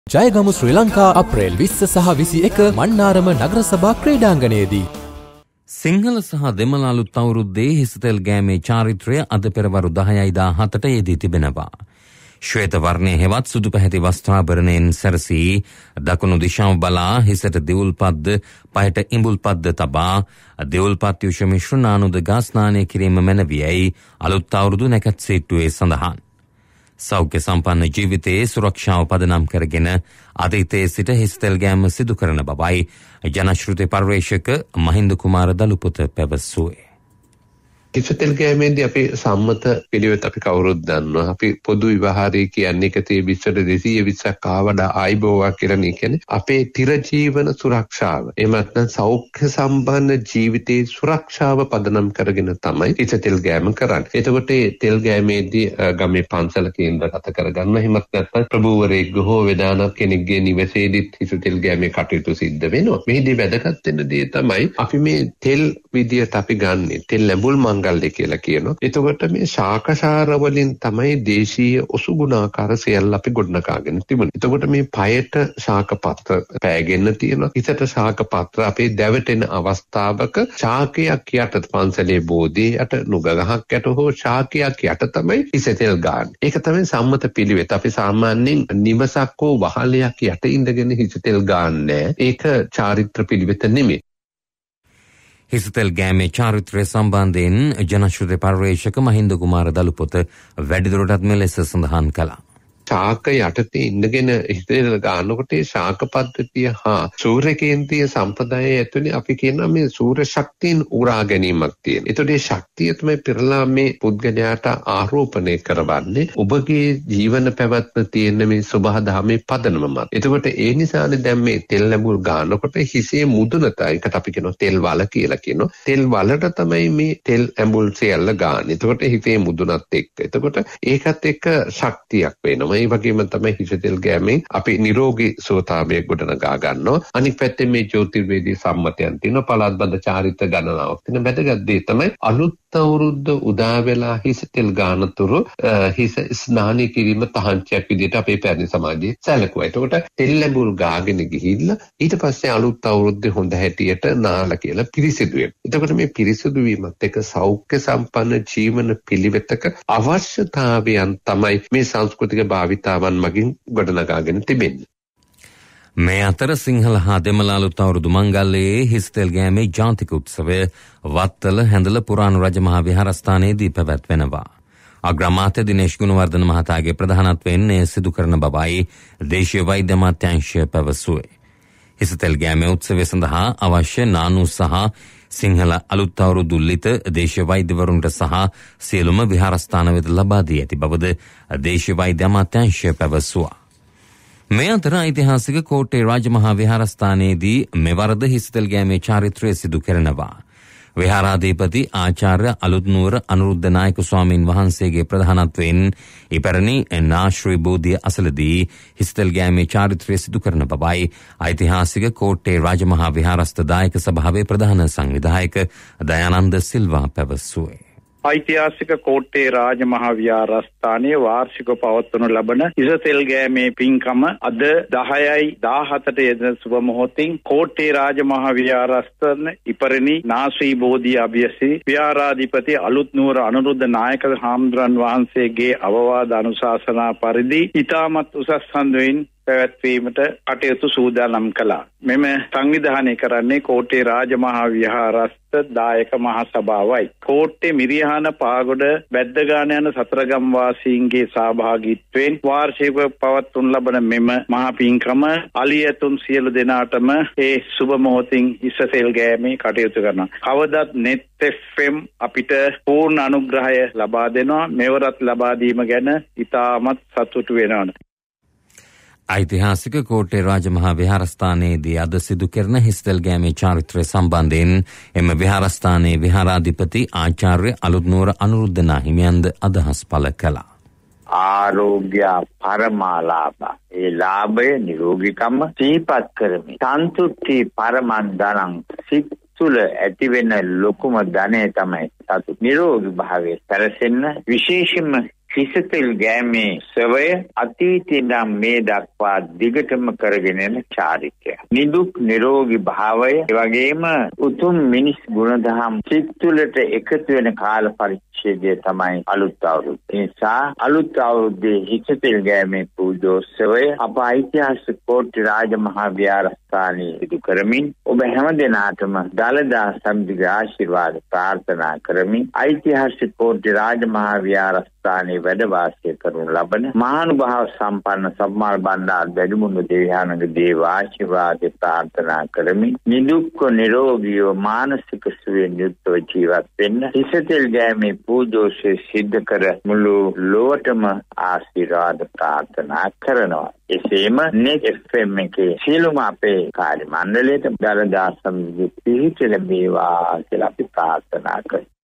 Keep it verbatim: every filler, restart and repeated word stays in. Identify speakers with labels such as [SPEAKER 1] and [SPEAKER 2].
[SPEAKER 1] ජයගමු ශ්‍රී ලංකා අප්‍රේල් විස්ස සහ විසි එක මන්නාරම නගර සභා ක්‍රීඩාංගණයේදී.
[SPEAKER 2] සිංහල සහ දෙමළ අලුත් අවුරුද්දේ හිසතෙල් ගෑමේ චාරිත්‍රය අද පෙරවරු දහයයි දාහතට යෙදී තිබෙනවා. ශ්වේත වර්ණයේ හෙවත් සුදු පැහැති වස්ත්‍රාභරණයෙන් සැරසී දකුණු දිශාව බලා හිසට දෙවුල්පත්ද පයට ඉඹුල්පත්ද තබා දෙවුල්පත් යුෂ මිශ්‍රණානුද ගා ස්නානය කිරීම මැනවියයි අලුත් අවුරුදු නැකත් සීට්ටුවේ සඳහන්. සෞඛ්‍ය සම්පන්න ජීවිතයේ සුරක්ෂාව පදනම් කරගෙන අතීතයේ සිට හිස්තෙල් ගෑම සිදු කරන බවයි ජනශ්‍රුති පර්යේෂක මහින්ද කුමාර දලුපුත පැවසුවේ.
[SPEAKER 3] හිසතෙල් ගෑමේදී අපි සම්මත පිළිවෙත් අපි කවුරුත් දන්නවා. අපි පොදු විවාහාරී කියන්නේ එකතේ විස්සට දෙසීය විස්සක් ආවඩා ආයිබෝවා කියලා කියන්නේ අපේ තිර ජීවන සුරක්ෂාව. එහෙම නැත්නම් සෞඛ්‍ය සම්පන්න ජීවිතයේ සුරක්ෂාව පදනම් කරගෙන තමයි හිසතෙල් ගෑම කරන්නේ. එතකොට මේ තෙල් ගෑමේදී ගමේ පන්සල කේන්ද්‍රගත කරගන්න. එහෙමත් නැත්නම් ප්‍රභූවරයෙක් හෝ වේදානක් කෙනෙක්ගේ නිවසේදීත් හිසතෙල් ගෑමේ කටයුතු සිද්ධ වෙනවා. මේදී වැදගත් වෙන දේ තමයි අපි මේ තෙල් විදියට අපි ගන්නෙ. තෙල් ලැබුල් මංගල්‍ය කියලා කියනවා. එතකොට මේ ශාකසාර වලින් තමයි දේශීය ඔසුගුණාකාර සෙල් අපි ගොඩනගාගෙන තිබුණේ. එතකොට මේ පයට ශාක පත්‍ර පෑගෙන තියෙනවා. හිතට ශාක පත්‍ර අපේ දැවටෙන අවස්ථාවක ශාකයක් යට පන්සලේ බෝධියට නුග ගහක් යට හෝ ශාකයක් යට තමයි හිසතෙල් ගන්න. ඒක තමයි සම්මත පිළිවෙත. අපි සාමාන්‍යයෙන් නිවසක් හෝ වහලයක් යට ඉඳගෙන හිසතෙල් ගන්නෑ. ඒක චාරිත්‍ර පිළිවෙත නෙමෙයි.
[SPEAKER 2] හිසතෙල් ගෑමේ චාරිත්‍රය සම්බන්ධයෙන් ජනශ්‍රුති පර්යේෂක මහින්ද කුමාර දලුපොත වැඩිදුරටත් මෙලෙස සඳහන් කළා.
[SPEAKER 3] ශාක යටතේ ඉඳගෙන හිතෙල් ගන්නකොට ශාක පද්ධතිය හා සූර්ය කේන්ද්‍රීය සම්ප්‍රදාය ඇතුලේ අපි කියනවා මේ සූර්ය ශක්තියෙන් උරා ගැනීමක් තියෙන. ඒතකොට මේ ශක්තිය තමයි පෙරලා මේ පුද්ගලයාට ආරෝපණය කරවන්නේ ඔබගේ ජීවන පැවැත්ම තියෙන මේ සබහා දහමේ පදනම මත. එතකොට ඒ නිසානේ දැන් මේ තෙල් ලැබුල් ගන්නකොට හිසේ මුදුනට ඒකට අපි කියනවා තෙල් වල කියලා කියනවා. තෙල් වලට තමයි මේ තෙල් ඇඹුල් සෙල්ල ගන්න. එතකොට හිසේ මුදුනත් එක්ක. එතකොට ඒකත් එක්ක ශක්තියක් වෙනවා. ඒ වගේම තමයි හිසතෙල් ගෑමෙන් අපි නිරෝගී සුවතාවය ගොඩනගා ගන්නවා. අනිත් පැත්තේ මේ ජ්‍යොතිර්වේදී සම්මතයන් තියෙනවා. පළාත්බද්ධ චාරිත්‍ර ගණනාවක් තියෙන වැදගත් දේ තමයි අලුත් අවුරුද්ද උදා වෙලා හිසතෙල් ගන්නතුරු හිස ස්නානය කිරීම තහංචියක් විදිහට අපේ පැරණි සමාජයේ සැලකුවා. එතකොට තෙල් ලැබුල් ගාගෙන ගිහිල්ලා ඊට පස්සේ අලුත් අවුරුද්දේ හොඳ හැටියට නාලා කියලා පිරිසිදු වෙනවා. එතකොට මේ පිරිසිදු වීමත් එක්ක සෞඛ්‍ය සම්පන්න ජීවන පිළිවෙතක අවශ්‍යතාවයන් තමයි මේ සංස්කෘතික භාවිතාවන් මගින් ගොඩනගාගෙන තිබෙන්නේ.
[SPEAKER 2] මේ අතර සිංහල හා දෙමළ අලුත් අවුරුදු මංගල්‍යයේ හිස්තෙල් ගෑමේ ජාතික උත්සවය වත්තල හැඳල පුරාණු රජ මහා විහාරස්ථානයේදී පැවැත්වෙනවා. අග්‍රාමාත්‍ය දිනේෂ් ගුණවර්ධන මහතාගේ ප්‍රධානත්වයෙන් එය සිදු කරන බවයි දේශීය වෛද්‍ය අමාත්‍යාංශය පැවසුවේ. හිස්තෙල් ගෑමේ උත්සවය සඳහා අවශ්‍ය නානු සහ සිංහල අලුත් අවුරුදු ලිත දේශීය වෛද්‍යවරුන්ට සහ සියලුම විහාරස්ථාන වෙත ලබා දී ඇති බවද දේශීය වෛද්‍ය අමාත්‍යාංශය පැවසුවා. මේ අතර ඓතිහාසික කෝට්ටේ රාජමහා විහාරස්ථානයේදී මෙවරද හිස්තෙල් ගෑමේ චාරිත්‍රය සිදු කරනවා. විහාරාධිපති ආචාර්ය අලුත්නුවර අනුරුද්ධ නායක ස්වාමීන් වහන්සේගේ ප්‍රධානත්වයෙන් ඉපැරණි නාශ්‍රී බෝධිය අසලදී හිස්තෙල් ගෑමේ චාරිත්‍රය සිදු කරන බවයි ඓතිහාසික කෝට්ටේ රාජමහා විහාරස්ථ දායක සභාවේ ප්‍රධාන සංවිධායක දයානන්ද සිල්වා පැවසුවේ.
[SPEAKER 4] ඓතිහාසික කෝට්ටේ රාජමහා විහාරස්ථානයේ වාර්ෂිකව පවත්වනු ලබන හිසතෙල් ගෑමේ පින්කම අද දහයයි දාහතට යෙදෙන සුබ මොහොතින් කෝට්ටේ රාජමහා විහාරස්ථාන ඉපරණි නාශ්‍රී බෝධිය අභියසී විහාරාධිපති අලුත්නුවර අනුරුද්ධ නායක හාමුදුරන් වහන්සේගේ අවවාද අනුශාසනා පරිදි ඉතාමත් උසස් සඳුවින් පැවැත්වීමට කටයුතු සූදානම් කළා. මෙම සංවිධානය කරන්නේ කෝට්ටේ රාජමහා විහාරස්ථ දායක මහා සභාවයි. කෝට්ටේ මිරිහාන පාගොඩ බැද්දගාන යන සතරගම් වාසීන්ගේ සහභාගීත්වයෙන් වාර්ෂිකව පවත්වනු ලබන මෙම මහා පින්කම අලියතුන් සියලු දෙනාටම ඒ සුබ මොහොතින් හිසතෙල් ගෑමේ කටයුතු කරනවා. කවදත් නෙත් එෆ් එම් අපිට පූර්ණ අනුග්‍රහය ලබා දෙනවා. මෙවරත් ලබා දීම ගැන ඉතාමත් සතුටු වෙනවා.
[SPEAKER 2] ඓතිහාසික කෝට්ටේ රාජමහා විහාරස්ථානයේදී අද සිදු කරන හිස්තෙල් ගෑමේ චාරිත්‍රය සම්බන්ධයෙන් එම විහාරස්ථානයේ විහාරාධිපති ආචාර්ය අලුත්නුවර අනුරුද්ධ නාහිමියන්ද අදහස් පළ කළා.
[SPEAKER 5] ආරෝග්‍ය පරමාලාභ ඒ ලාභය නිරෝගීකම සිහිපත් කරමි. සන්තුට්ටි පරමන්දනං සිත් තුළ ඇතිවෙන ලොකුම ධනය තමයි සතුට. නිරෝගී භාවයේ සැරසෙන්න විශේෂයෙන්ම හිසතෙල් ගෑමේ සවය අතීතේ නම් මේ දක්වා දිගටම කරගෙන යන චාරිත්‍රය. නිදුක් නිරෝගී භාවය ඒ වගේම උතුම් මිනිස් ගුණධම් සිත් තුළට එකතු වෙන කාල පරිච්ඡේදය තමයි අලුත් අවුරුද්ද. ඒ නිසා අලුත් අවුරුද්දේ හිසතෙල් ගෑමේ පූජෝත්සවය අප ඓතිහාසික කෝට්ටේ රාජමහා විහාරස්ථානයේ සිදු කරමින් ඔබ හැම දිනාටම දළදා සමිතිගේ ආශිර්වාද ප්‍රාර්ථනා කරමින් ඓතිහාසික කෝට්ටේ රාජමහා විහාරස්ථානයේ වැඩ වාසය කරනු ලබන මහානුභාව සම්පන්න සම්මාල් බණ්ඩාර වැඩිමුණු දේවයානගේ දේව ආශිර්වාද ප්‍රාර්ථනා කරමින් නිදුක්ව නිරෝගීව මානසික සුවයෙන් යුක්තව ජීවත් වෙන්න හිසතෙල් ගෑමේ පූජෝත්සවය සිද්ධ කර මුළු ලොවටම ආශිර්වාද ප්‍රාර්ථනා කරනවා. එසේම නෙත් එෆ් එම් එකේ සියලුම අපේ කාර්ය මණ්ඩලයට දළදා සමිතිය පිහිට ලැබේවා කියලා අපි ප්‍රාර්ථනා කරනවා.